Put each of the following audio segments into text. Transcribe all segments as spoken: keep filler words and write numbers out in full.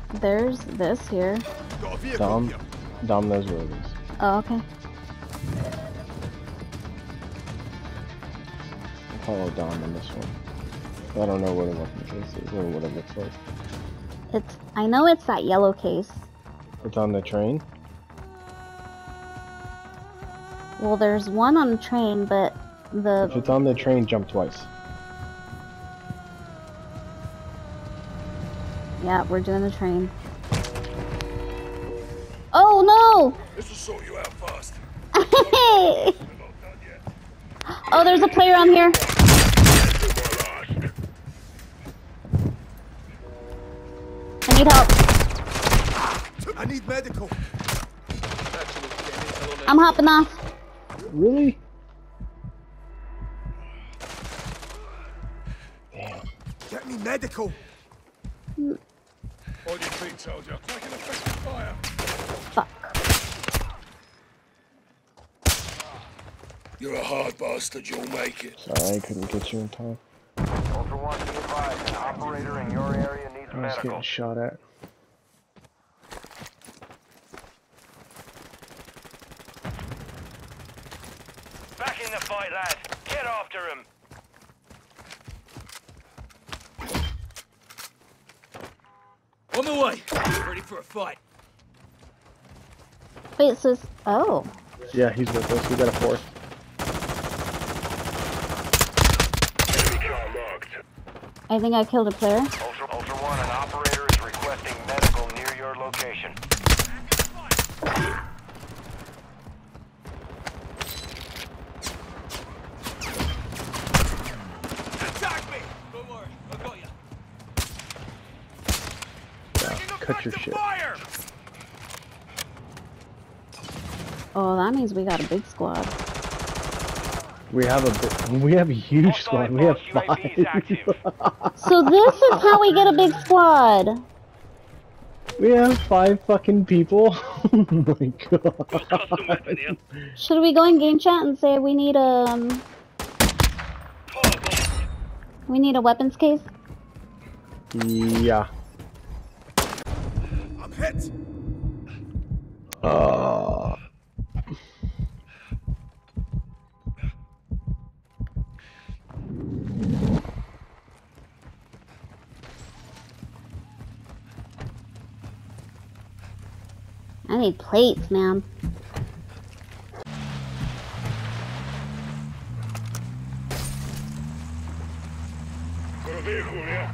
There's this here. Dom, Dom knows where it is. Oh, okay. I'll follow Dom on this one. I don't know what a weapon case is or what it looks like. It's. I know it's that yellow case. It's on the train? Well, there's one on the train, but the... If it's on the train, jump twice. Yeah, we're doing the train. Oh no! This will sort you out fast. Hey! Oh, there's a player on here. I need help. I need medical. I'm hopping off. Really? Damn. Get me medical. Mm. On your feet, soldier. Taking effective fire. Fuck. You're a hard bastard. You'll make it. Sorry, I couldn't get you in time. Ultra One, be advised, an operator in your area needs I was medical. getting shot at. Back in the fight, lad. Get after him. On the way. Ready for a fight. Wait, so it's... Oh. Yeah, he's with us. We got a fourth. Enemy car marked. I think I killed a player. Ultra, Ultra One, an operator is requesting medical near your location. Attack me. Don't worry. I got you. Yeah, cut your shit. Fire. Oh, that means we got a big squad. We have a bi- we have a huge squad. We have five. So this is how we get a big squad. We have five fucking people. Oh my god. Should we go in game chat and say we need a um, we need a weapons case? Yeah. I'm hit. Uh. I need plates, man. Got a vehicle here.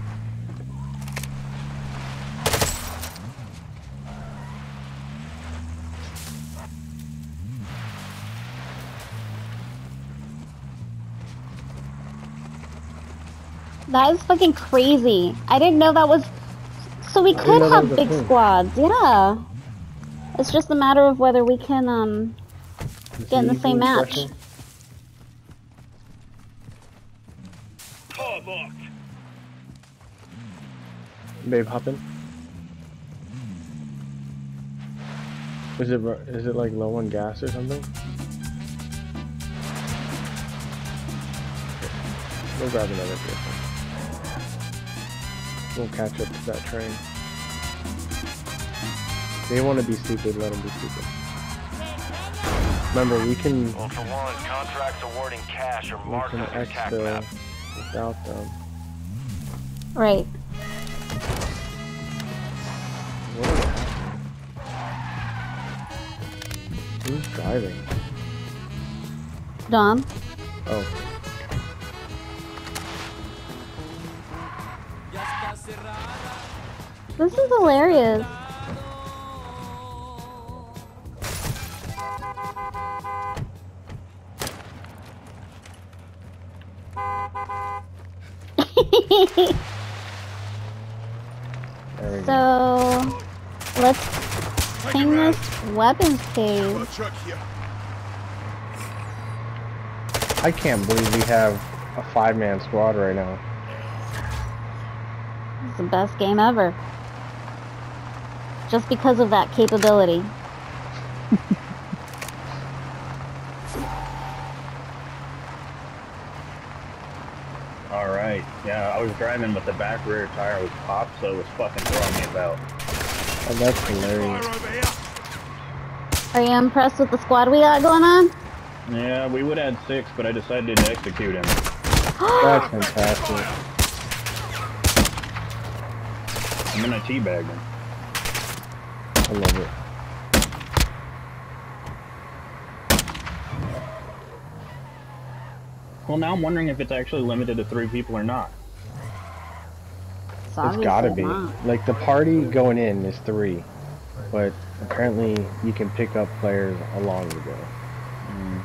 That is fucking crazy. I didn't know that was... So we could know that have was a big thing. squads, yeah. It's just a matter of whether we can, um, get in the same match. Car marked. Babe, hop in. Is it ru- is it like low on gas or something? We'll grab another vehicle. We'll catch up to that train. They want to be stupid, let them be stupid. Remember, we can Ultra One, contracts awarding cash or we marked can on your X tac the map. without them. Right. What is happening? Who's driving? Dom? Oh. This is hilarious. There we go. So, let's ping this weapons Got case. a truck here. I can't believe we have a five-man squad right now. It's the best game ever. Just because of that capability. All right. Yeah, I was driving, but the back rear tire was popped, so it was fucking throwing me about. Oh, that's hilarious. Fire over here. Are you impressed with the squad we got going on? Yeah, we would have had six, but I decided to execute him. That's fantastic. I'm gonna teabag him. I love it. Well, now I'm wondering if it's actually limited to three people or not. It's, It's gotta obviously be. not. Like, the party going in is three. But apparently you can pick up players along the go. Mm.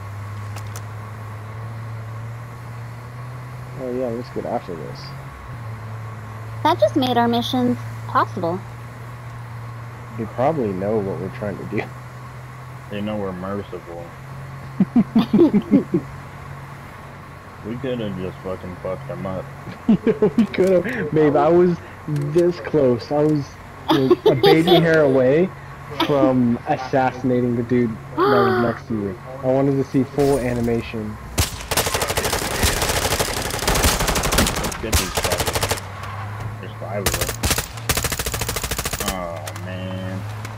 Oh yeah, let's get after this. That just made our missions possible. They probably know what we're trying to do. They know we're merciful. We could have just fucking fucked them up. We could have. Babe, I was this close. I was like, a baby hair away from assassinating the dude that was next to you. I wanted to see full animation. Let's get these fuckers. There's five of them. Oh, man.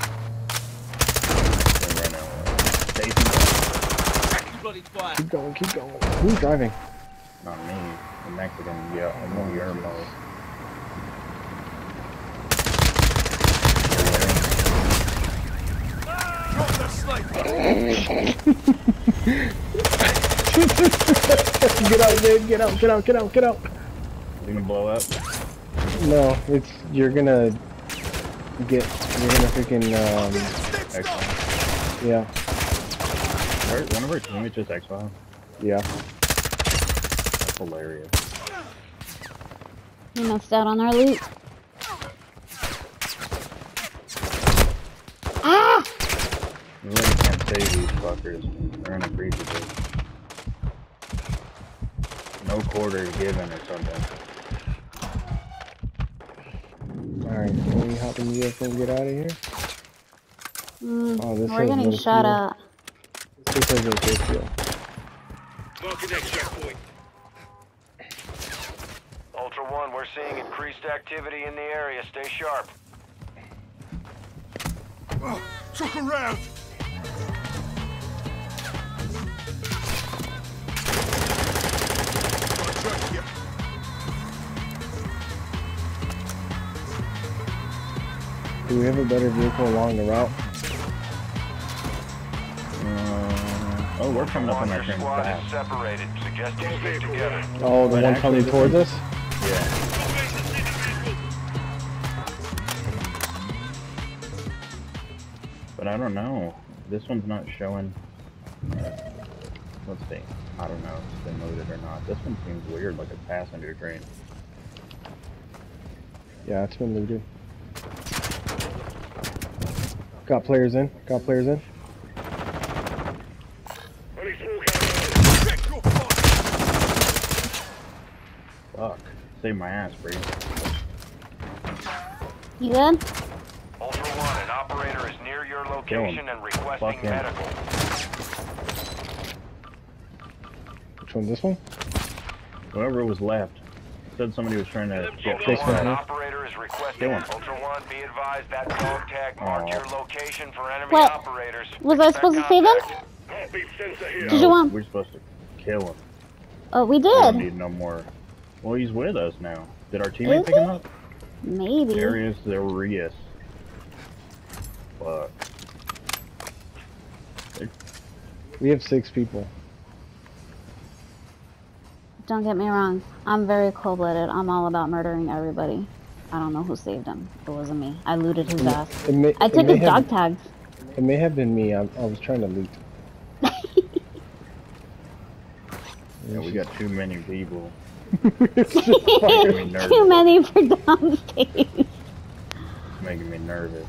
They're running away. Stacy, Bloody fire. Keep going, keep going. Who's driving? not me. The Mexican, yeah, I'm on your mode. Drop the slate. Get out, dude. Get out, get out, get out, get out. You gonna blow up? No, it's, you're gonna get, you're gonna freaking, um, Excellent. yeah, Our, one of our teammates just exiled. yeah. That's hilarious. We missed out on our loot. Ah! You really can't save these fuckers. They're unappreciative. No quarter given or something. Alright, can we hop in the vehicle and get out of here? Mm, Oh, this we're is getting no shot fuel. at. This is a good deal. Marking that checkpoint. Ultra One, we're seeing increased activity in the area. Stay sharp. Oh, truck around. Got a truck here. Do we have a better vehicle along the route? Uh, oh, we're coming up on Your our train squad is fast. separated. Suggest you stick together. Oh, the But one actually, coming this towards is- us? Yeah. But I don't know. This one's not showing. Let's see. I don't know if it's been loaded or not. This one seems weird, like a passenger train. Yeah, it's been looted. Got players in. Got players in. Check your fire. Fuck. Save my ass, Bree. You good? Ultra One, an operator is near your location and requesting Fuck him. medical. Which one? This one? Whoever was left. Said somebody was trying to get Ultra Six One, an man. operator is requesting. Kill him. Ultra One, be advised that dog tag marked Aw. your location for enemy What? operators. Was I supposed to save him? Did you want- We're supposed to kill him. Oh, we We don't did. need no more. Well, he's with us now. Did our teammate Is pick he? him up? Maybe. Darius Zarius. Fuck. We have six people. Don't get me wrong. I'm very cold-blooded. I'm all about murdering everybody. I don't know who saved him. It wasn't me. I looted his ass. It may, I it took may his have- dog tags. It may have been me. I, I was trying to loot. Yeah, we got too many people. It's just fire. me nervous. Too many for downstairs. It's making me nervous.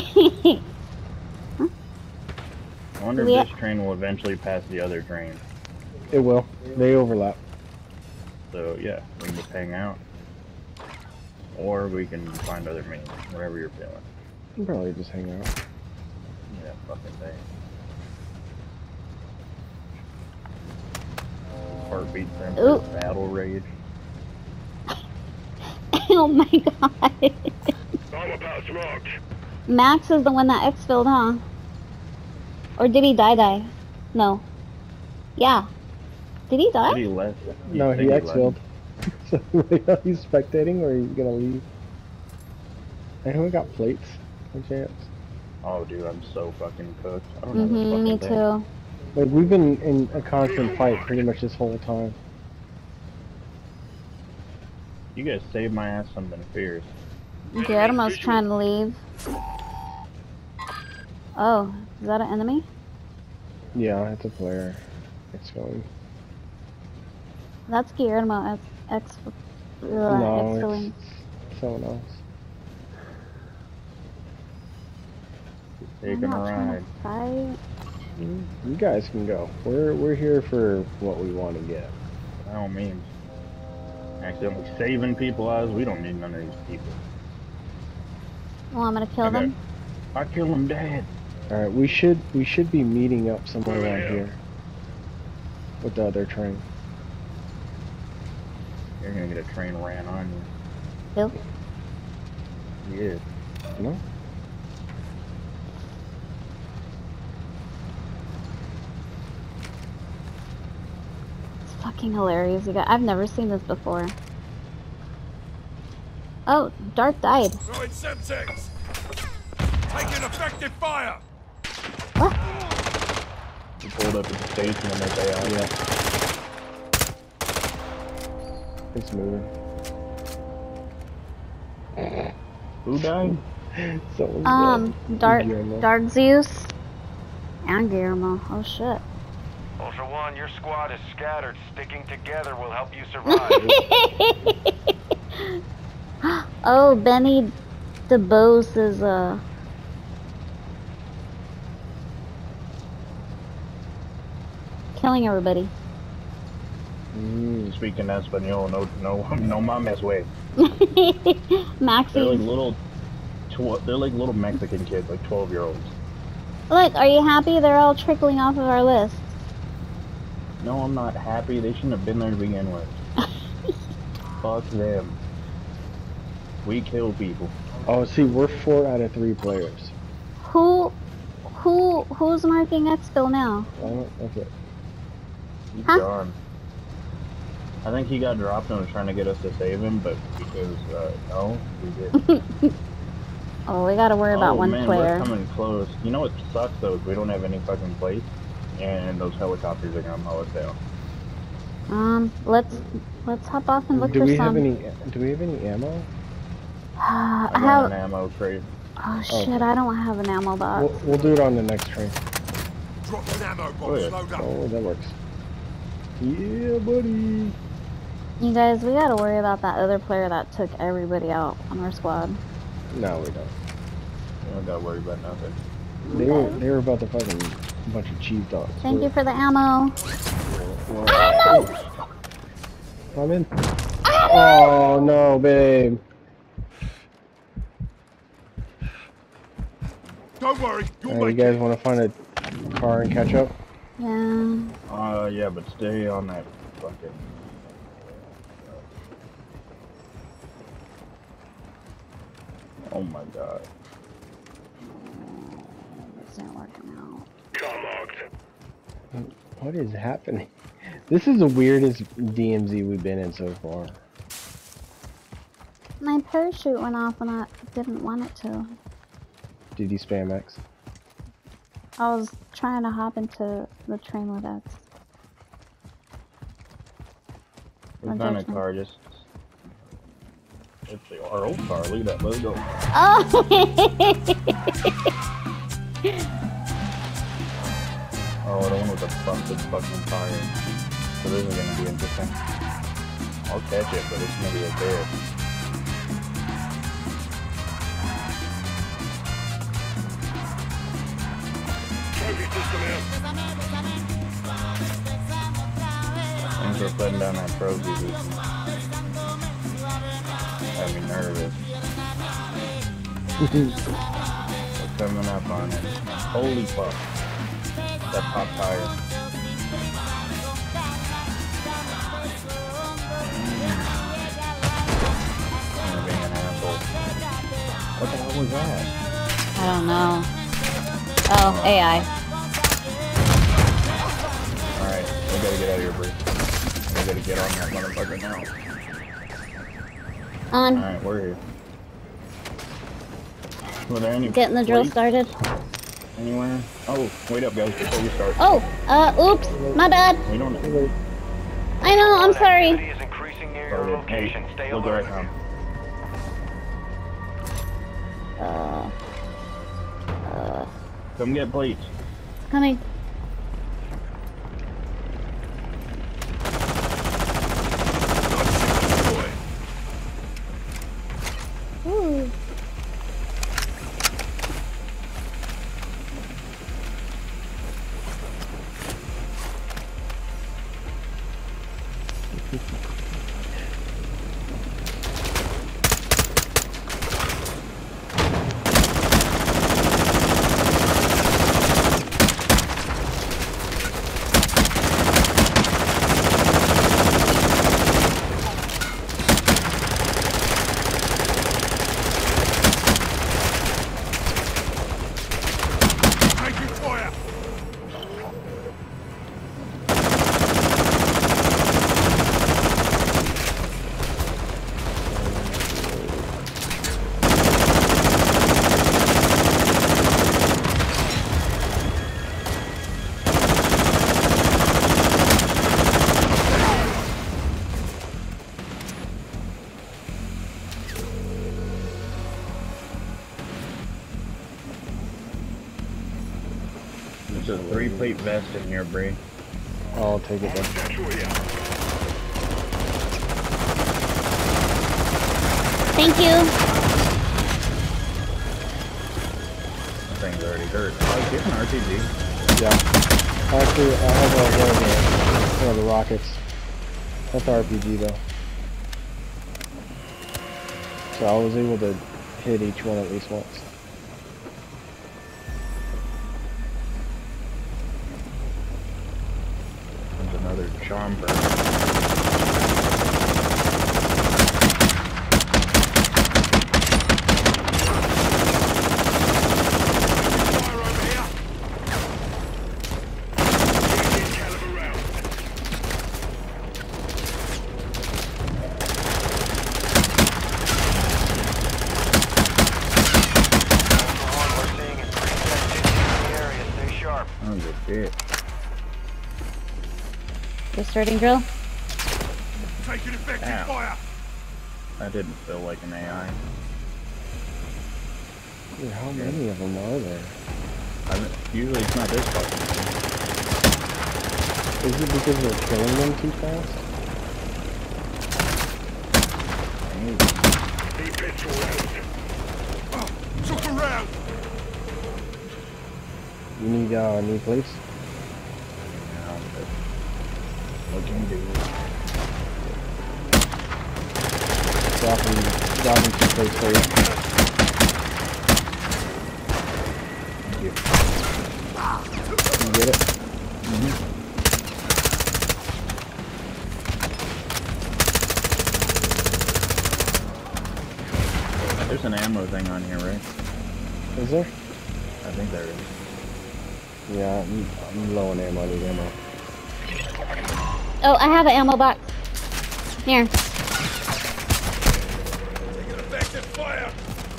I wonder We- if this train will eventually pass the other train. It will. They overlap. So yeah, we can just hang out. Or we can find other means, whatever you're feeling. We'll probably just hang out. Yeah, fucking thing. Heartbeat for him Ooh. for battle rage. Oh my god. Max is the one that exfilled, huh? Or did he die die? No. Yeah. Did he die? He left. No, he exfilled. So like, are you spectating or are you gonna leave? Anyone got plates? No chance. Oh, dude, I'm so fucking cooked. I don't know this Mm-hmm, fucking me thing. too. Like, we've been in a constant fight pretty much this whole time. You guys saved my ass something fierce. Guillermo's trying to leave. Oh, is that an enemy? Yeah, it's a player. It's going. That's Guillermo ex ex uh, No, exfilling. it's someone else. I'm Taking a not trying ride. to fight. You guys can go. We're we're here for what we want to get. By all means. Accidentally saving people lives. We don't need none of these people. Well, I'm gonna kill Okay. them. I kill them dead. All right, we should we should be meeting up somewhere around here with the other train. You're gonna get a train ran on Bill? you. Yeah. No. It's fucking hilarious, you guys. I've never seen this before. Oh, Dark died. Throwing Semtex! Taking effective fire! What? You pulled up at the station and they say, oh yeah. It's moving. Who died? Someone's Um, dead. Dark, Guillermo. Dark Zeus and Guillermo. Oh shit. Ultra One, your squad is scattered. Sticking together will help you survive. Oh, Benny DeBose is uh killing everybody. Mm. Speaking Espanol, no, no, no mames way. They're like Maxie, little, tw they're like little Mexican kids, like twelve year olds. look, are you happy? They're all trickling off of our list. No, I'm not happy. They shouldn't have been there to begin with. Fuck them. We kill people. Oh, see, we're four out of three players. Who, who, who's marking exfil now? I don't. Okay. He's Huh? gone. I think he got dropped and was trying to get us to save him, but because, uh, no, we didn't. Oh, we gotta worry about oh, one man, player. we're coming close. You know what sucks, though, is we don't have any fucking plates, and those helicopters are gonna mow us down. Um, let's let's hop off and look Do for we some. have any? Do we have any ammo? I I got have. an ammo crate. Oh shit! I don't have an ammo box. We'll, we'll do it on the next train. Drop an ammo box, Oh, yeah. load up. Oh, that works. Yeah, buddy. You guys, we gotta worry about that other player that took everybody out on our squad. No, we don't. You don't gotta worry about nothing. They were they were about to fucking bunch of cheese dogs. Thank We're- you for the ammo. we're- Ammo! I'm in. Oh no, babe. Don't worry, you'll Alright, you make guys it. want to find a car and catch up? Yeah. Uh, yeah, but stay on that fucking... Oh my god. It's not working out. What is happening? This is the weirdest D M Z we've been in so far. My parachute went off and I didn't want it to. Did you spam X? I was trying to hop into the train with X. We Or found a judgment. car just... It's the- our old car, look at that logo. Oh! Oh, the one with the busted fucking tire. So this is gonna be interesting. I'll catch it, but it's gonna be a bear. Thanks for putting down that trophy. Dude. Had me nervous. What's coming up on it? Holy fuck. That pop tire. What the hell was that? I don't know. Oh, A I. Alright, we gotta get out of here, Bree. We gotta get on that motherfucker now. On. Alright, we're here. Were there any Getting the drill plates started. anywhere? Oh, wait up, guys, before we start. Oh, uh, oops, my bad. We don't know. I know, I'm sorry. Activity is increasing near your location. Stay We'll go alert. right now. Uh, uh, Come get plates. coming. Ooh. Taking fire! There's a three plate vest in here, Bree. I'll take it then. Thank you. That thing's already hurt. Oh, get an R P G. Yeah. Actually, I have a, one, of the, one of the rockets. That's R P G though. So I was able to hit each one at least once. There's another charm burn. Fire over here! Indian caliber round. Ultra One, we're seeing increased activity in the area. Stay sharp. Oh, good shit. Restarting drill. Taking effective Ow. fire! That didn't feel like an A I. Dude, how many of them are there? I mean, usually it's not this fucking. Is it because we're killing them too fast? Maybe. Need petrol rounds. Oh, took a round! You need uh, new plates? Yeah, but looking good. Dropping, dropping two plates for you. Thank you. You get it? Mm-hmm. There's an ammo thing on here, right? Is there? I think there is. Yeah, I'm, I'm low on ammo. I need ammo. Oh, I have an ammo box. Here. Taking effective fire!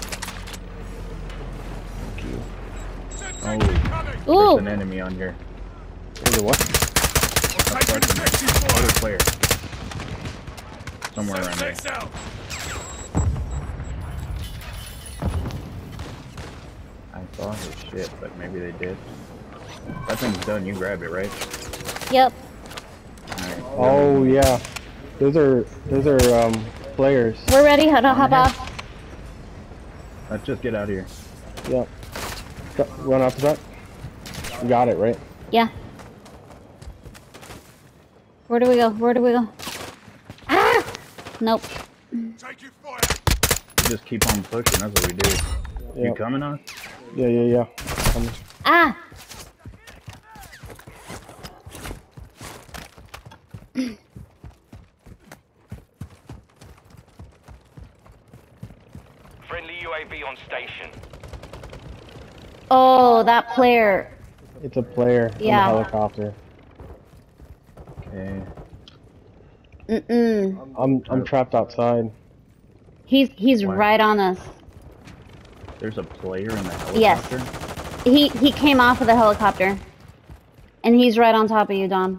Thank you. Sentry Oh. coming! Ooh. There's an enemy on here. Is it what? I'm taking effective Other fire! player. Somewhere around there. Suspects out! I saw his shit, but maybe they did. That thing's done. You grab it, right? Yep. Alright. Oh yeah, those are those are um players. We're ready. How to hop off? Let's just get out of here. Yep. Go- Run off the front. You got it right. Yeah. Where do we go? Where do we go? Ah! Nope. Taking fire! We just keep on pushing. That's what we do. You Yep. coming on? Yeah, yeah, yeah. Um, Ah! Friendly U A V V on station. Oh, that player. It's a player Yeah. on the helicopter. Okay. Mm-mm. I'm I'm trapped outside. He's he's Why? right on us. There's a player in the Yes. helicopter? He he came off of the helicopter. And he's right on top of you, Dom.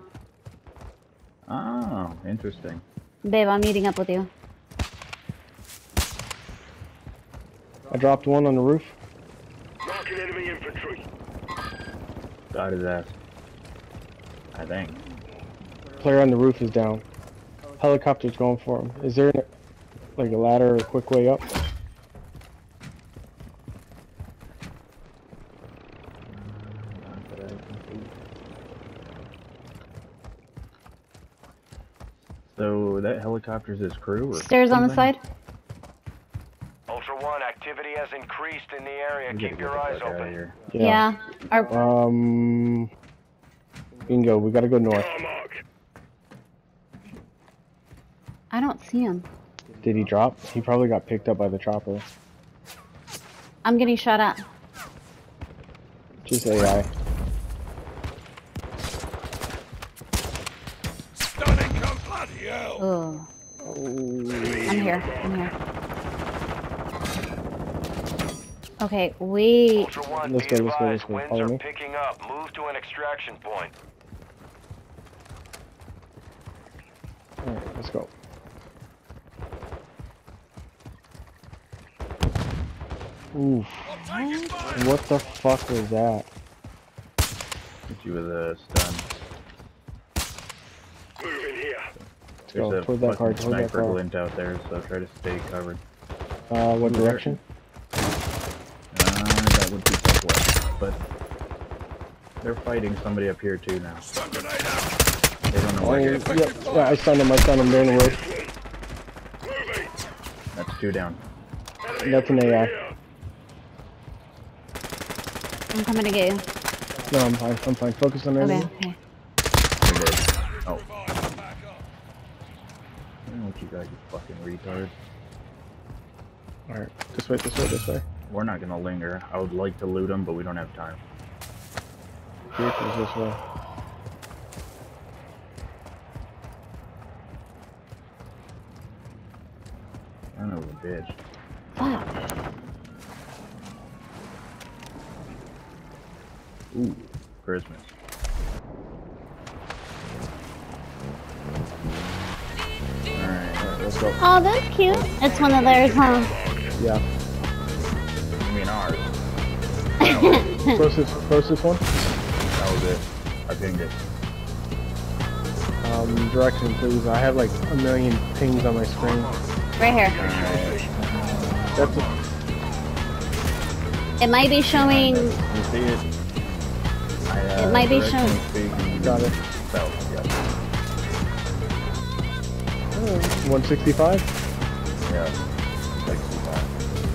Oh, interesting. Babe, I'm meeting up with you. I dropped one on the roof. Marking enemy infantry. Got his ass. I think. Player on the roof is down. Helicopter's going for him. Is there like a ladder or a quick way up? So that helicopter's his crew? Or Stairs on the something? side. Ultra One, activity has increased in the area. We Keep gotta your get the eyes fuck outta open. here. Yeah. Our, Um. Bingo. We gotta go north. I don't see him. Did he drop? He probably got picked up by the chopper. I'm getting shot at. Just A I. Stunning come bloody hell! Oh. I'm here. I'm here. Okay, we. Ultra One, Let's be go, let's go, let's advised, go. winds Follow are me. picking up. Move to an extraction point. Alright, let's go. Oof. I'm taking fire! What the fuck was that? Hit you with a stun. Moving here. Let's There's go. a Toward that car, fucking toward that sniper car. glint out there, so try to stay covered. Uh, what direction? Uh, that would be southwest, but they're fighting somebody up here too now. Stun grenade out! They don't know Oh, where. yep. Yeah, I stunned him. I stunned him. They're in the road. That's two down. That's an A I. I'm coming to get you. No, I'm fine. I'm fine. Focus on Okay, enemy. okay. You're dead. Oh, Revive, back up! I don't know what you guys, you fucking retards. Alright. This way, this way, this way. We're not gonna linger. I would like to loot them, but we don't have time. Vehicles this way. I know the bitch. Fuck. Ooh, Christmas. Alright, Let's go. Oh, that's cute. It's one of theirs, huh? Yeah. I mean ours. Closest, closest one. That was it. I pinged it. Um, direction, please. I have like a million pings on my screen. Right here. That's a, It might be showing. You see it? I, uh, It might be directionally shown. speaking, got it. south, yeah. one sixty-five. Yeah. sixty-five.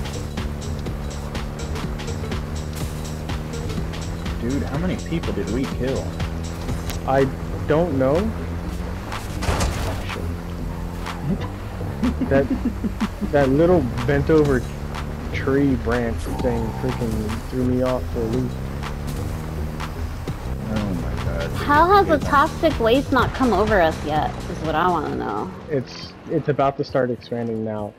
Dude, how many people did we kill? I don't know. that that little bent over tree branch thing freaking threw me off for a loop. Oh my god. How has the toxic waste not come over us yet? Is what I want to know. It's it's about to start expanding now.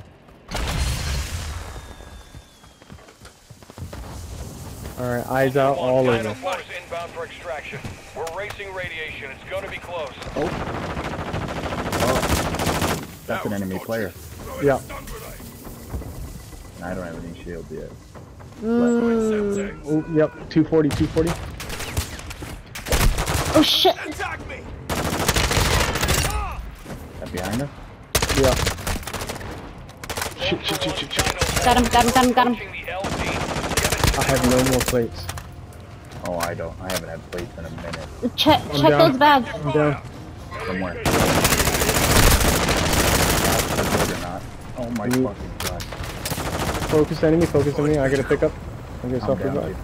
Alright, eyes out all Dino over. force inbound for extraction. We're racing radiation. It's going to be close. Oh. That's an enemy player. Yeah. Stun grenade! And I don't have any shields yet. Mm. Oh, yep, two forty, two forty. Oh shit! Attack me! That behind us? Yeah. Shit, shit, shit, shit, shit. Got him! Got him! Got him! Got him! Approaching the L Z. I have no more plates. Oh, I don't. I haven't had plates in a minute. Check! I'm Check down. those bags. I'm down. Somewhere. Or not. Oh my You- fucking god. Focus enemy, focus enemy. I gotta pick up. I'm gonna I'm self down, revive. dude.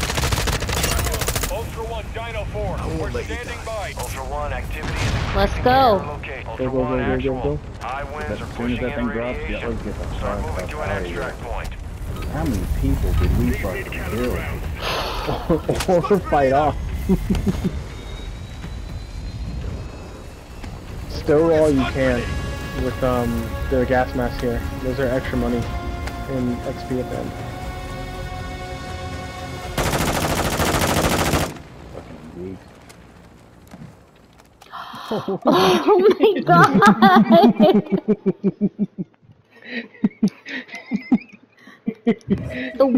Ultra One, Dino four. We're standing by. Ultra One, activity is Let's increasing go. near your location. Go, Ultra go, go, One, go, go, actual. go. High winds As are soon as pushing that in thing drops, yeah, radiation. let's get the Start fuck moving up to an out of here. extract point. How many people did we fucking kill? Or fight off. Stow all you can with um the gas mask here. Those are extra money in X P at the end. Fucking weak. Oh my god! The